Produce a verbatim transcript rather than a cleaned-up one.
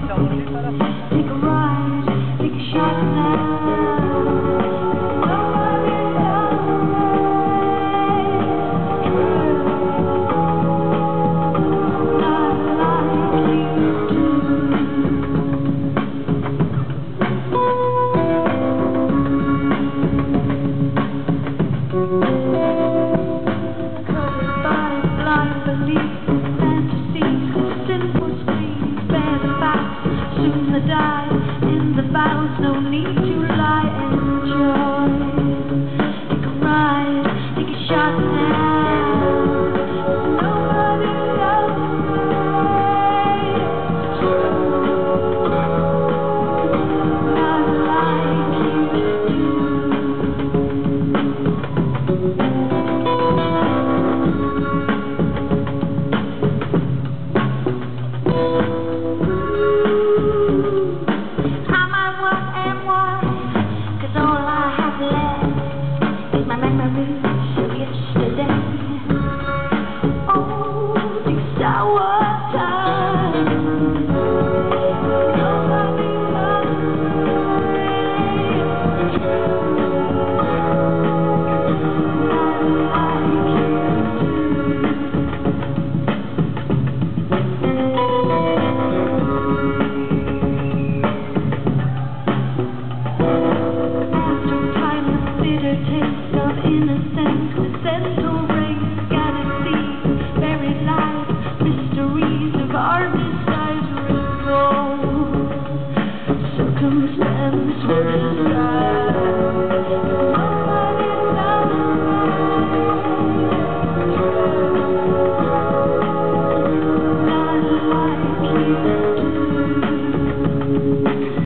Take a ride, take a shot now. Nobody knows not like you do. Covered by blind belief, fantasies, simple streets, bear the facts, soon the die in the vows, no need to lie, enjoy. Take a ride, take a shot now. Nobody knows not like you do. I'm at what and what, 'cause all I have left is my memories of yesterday. Oh, these sour times. Nobody knows not like you do. After time, the bitter taste of innocence, the central race, scattered seeds, buried lives, mysteries of our decipherable. Circumstance will decide. Nobody knows not like you.